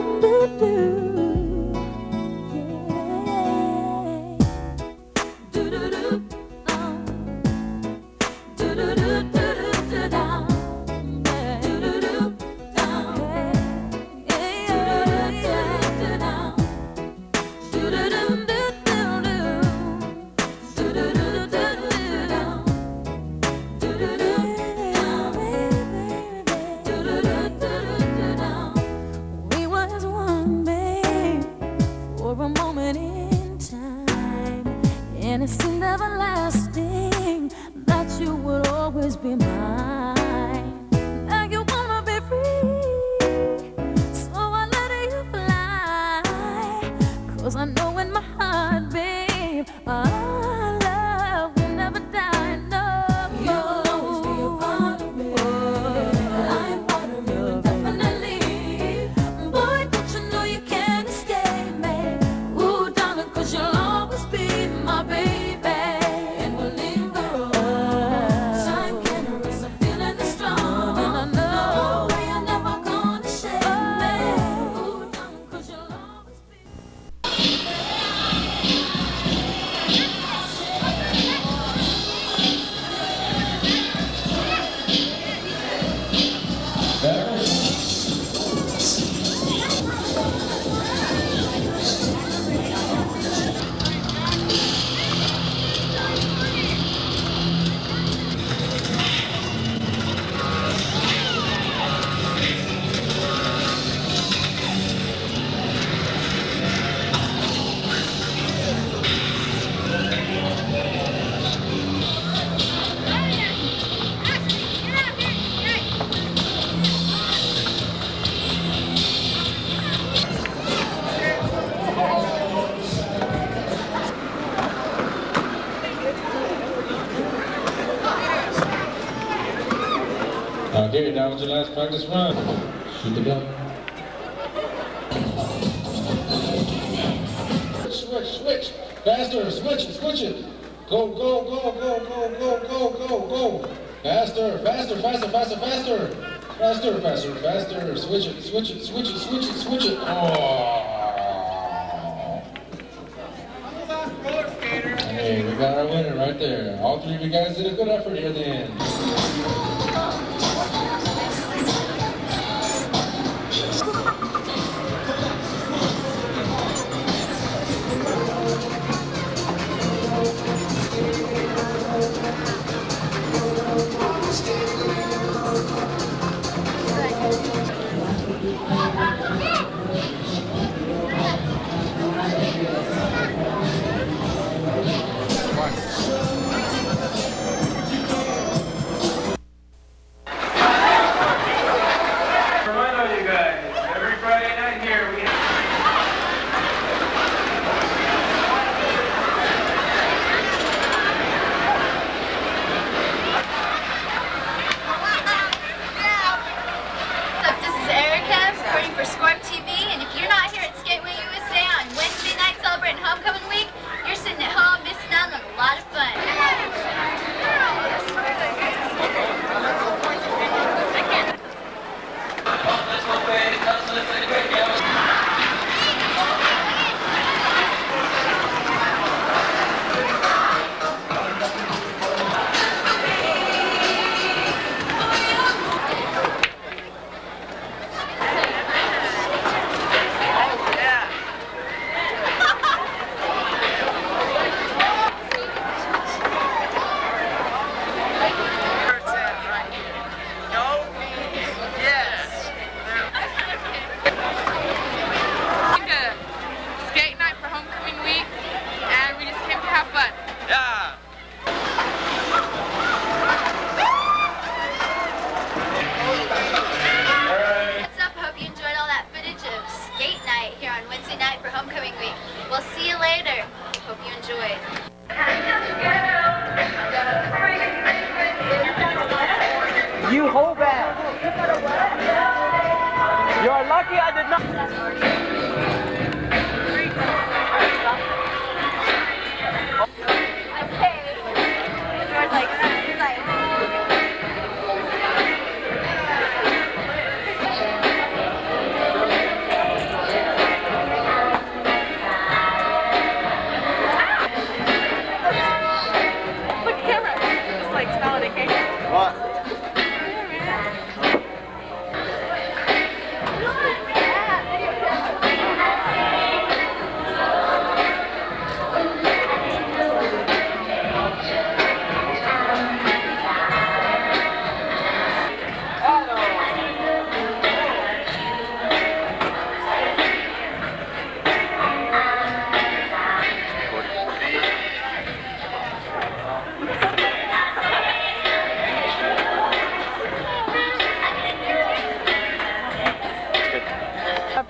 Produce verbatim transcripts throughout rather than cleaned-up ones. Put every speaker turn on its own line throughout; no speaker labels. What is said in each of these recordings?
Okay, that was your last practice run. Shoot the gun. Switch, switch. Faster, switch it, switch it. Go, go, go, go, go, go, go, go, go. Faster, faster, faster, faster, faster. Faster, faster, faster. Switch it, switch it, switch it, switch it, switch it. Oh. Hey, we got our winner right there. All three of you guys did a good effort here at the end.
For Scorp T V, and if you're not here at Skateway U S A on Wednesday night celebrating homecoming week, you're sitting at home missing out on a lot of fun. We'll see you later. Hope you enjoyed.
You hold back. You're lucky I did not.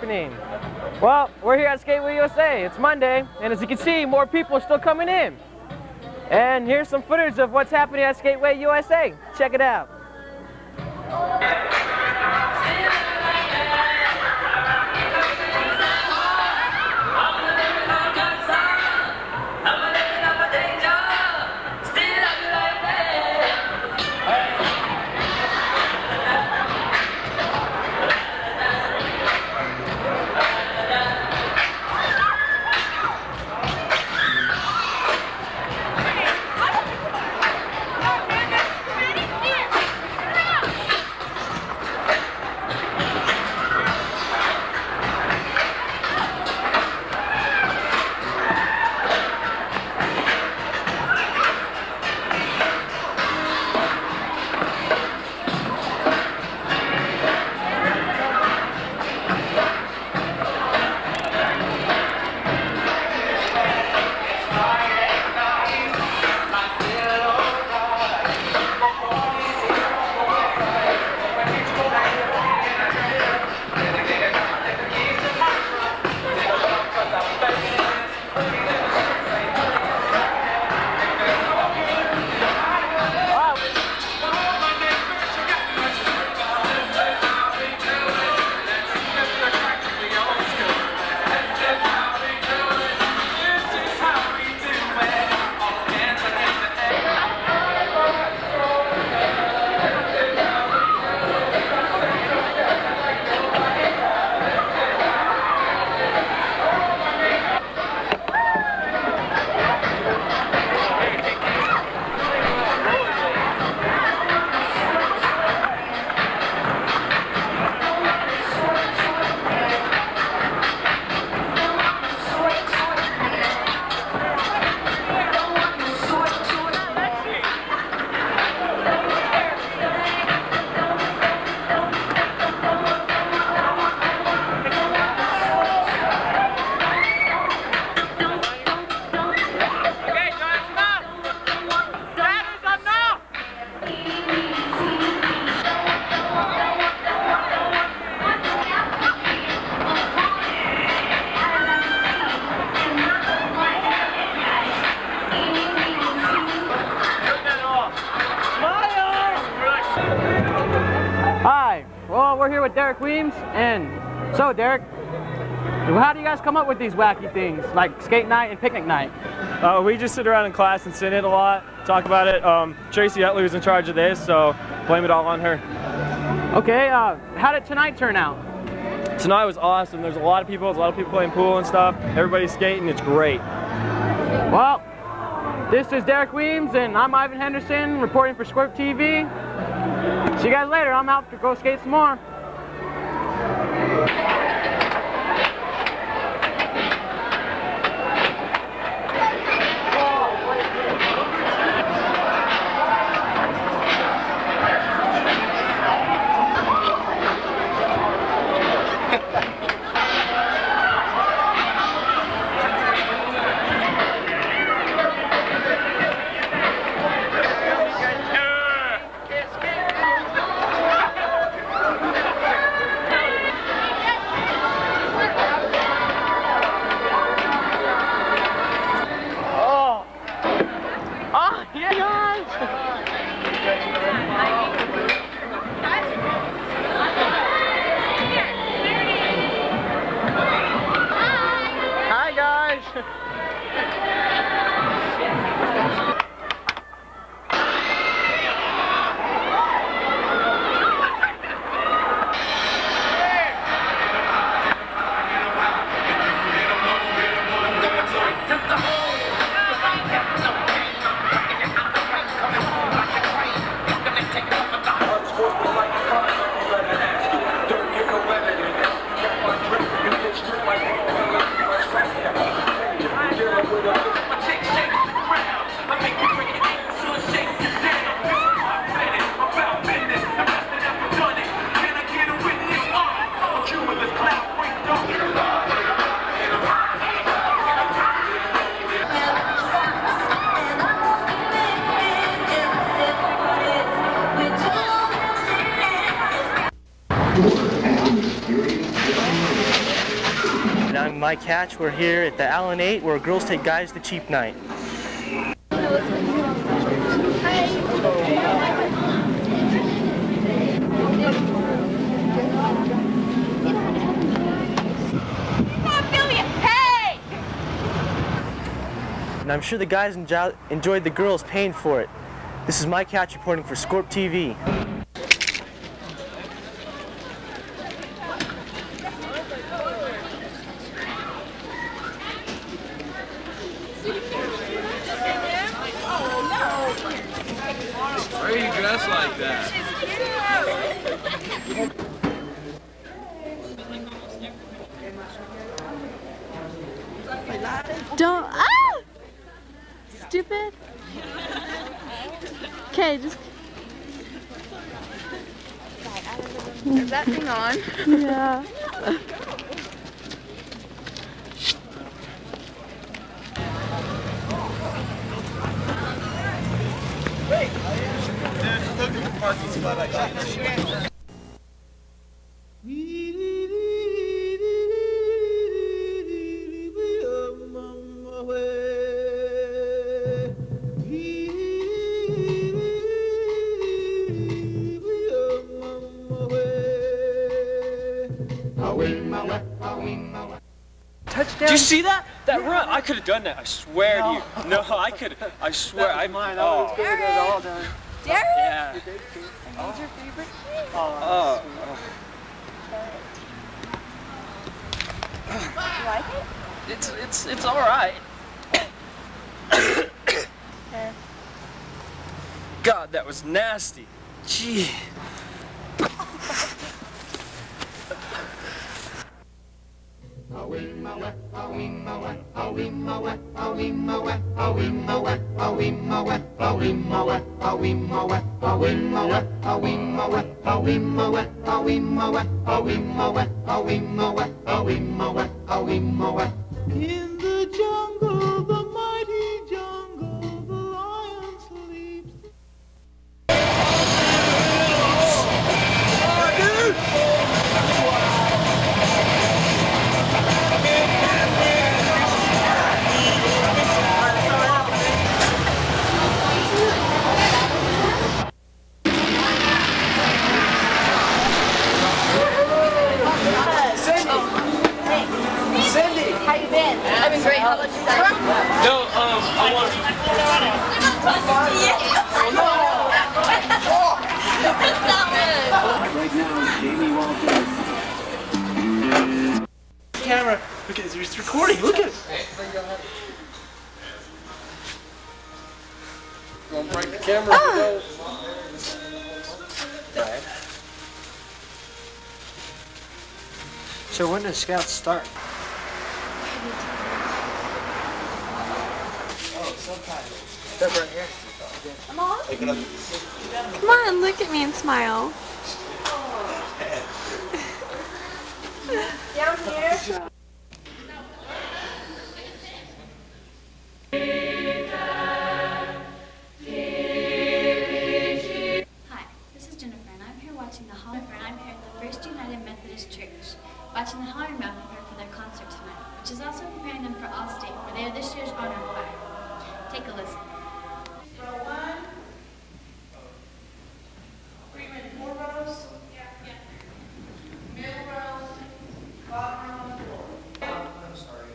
happening? Well, we're here at Skateway U S A. It's Monday, and as you can see, more people are still coming in. And here's some footage of what's happening at Skateway U S A. Check it out. Hi, well, we're here with Derek Weems, and so Derek, how do you guys come up with these wacky things like skate night and picnic night?
Uh, we just sit around in class and sit in a lot, talk about it. Um, Tracy Etler's in charge of this, so blame it all on her.
Okay, uh, how did tonight turn out?
Tonight was awesome. There's a lot of people, there's a lot of people playing pool and stuff. Everybody's skating, it's great.
Well, this is Derek Weems, and I'm Ivan Henderson reporting for Scorp T V. See you guys later. I'm out to go skate some more.
Your experience I'm Mike Hatch. We're here at the Alumni where girls take guys to cheap night.
Hey!
And I'm sure the guys enjo enjoyed the girls paying for it. This is Mike Hatch reporting for Scorp T V.
Why are you dressed like that?
Don't. Ah! Stupid. Okay, just.
Is that thing on?
Yeah.
Look at the parking spot I got.
Touchdown. Did you see that? That run. I could have done that. I swear no. to you. No, I could. I swear. I mine. I was going to get it all done.
Derek?
Yeah.
Your favorite?
Oh.
You like it?
It's it's it's all right. God, that was nasty. Gee.
In the jungle, the mighty jungle, the lion sleeps.
How you been? I've been great. How about yourself?
No, um, I want to.
Right now, Jamie Walters.
Camera, look at it, it's recording, look at it.
Gonna break the camera. Oh.
So when does Scouts start?
Step right here.
Come on. Come on, look at me and smile.
Down here.
Hi, this is Jennifer, and I'm here watching the Hall. And I'm here at the First United Methodist Church, watching the Holler Mound prepare for their concert tonight, which is also preparing them for All-State, where they are this year's honor choir. Take a listen.
Row one. Freeman, four rows. Yeah, yeah. Middle row. Bottom row. I'm sorry.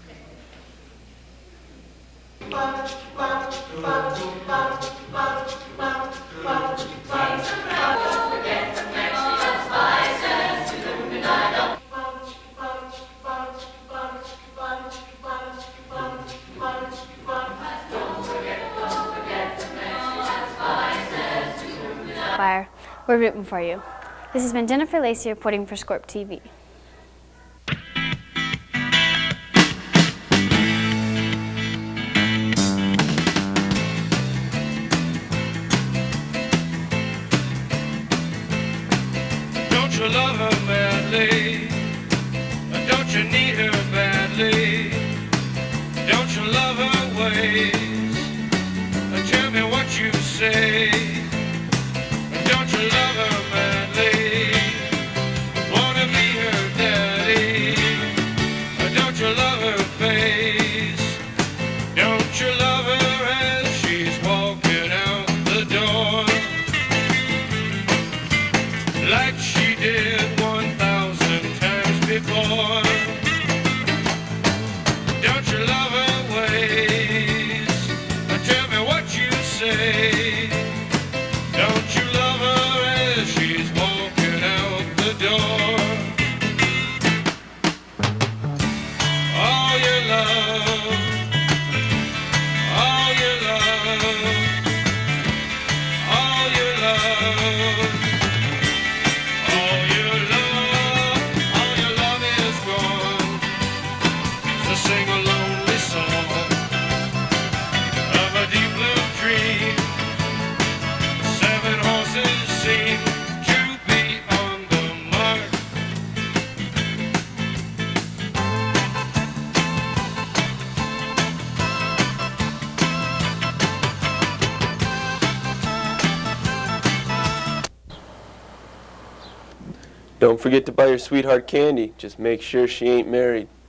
Bunch, bunch, bunch, bunch, bunch, bunch, bunch, bunch. Don't forget the Mexican spices. Illuminado. Bunch, bunch, bunch, bunch, bunch, bunch, bunch, bunch, bunch. Don't forget, don't forget the Mexican spices. Illuminado.
Choir, we're rooting for you. This has been Jennifer Lacey reporting for Scorp T V.
Don't you love her badly? Don't you need her badly? Don't you love her ways? Tell me what you say. Don't you love her madly? Wanna be her daddy? Don't
Don't forget to buy your sweetheart candy. Just make sure she ain't married.